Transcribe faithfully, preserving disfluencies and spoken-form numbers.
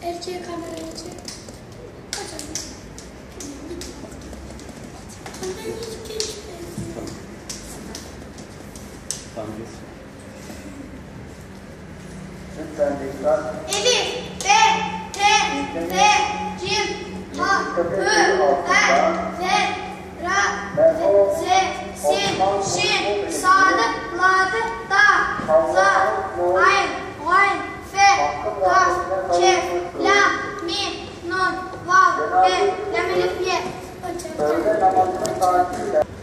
Erkeğe kamerayı çek. Hocam. Ben hiç geçmedim. Tamam. Lütfen dikkat. Elif, B, T, T, Cim, Ha, Hı, Er, Fe, Ra, Z, Sin, Şin, Sadı, Ladı, Da, Za, Ayn, Gayn, Fe, Kaf, Kef, Lam, Mim, Nun, Vav, Ve, Lam, Elif, Ye. Öğle namazını saatiyle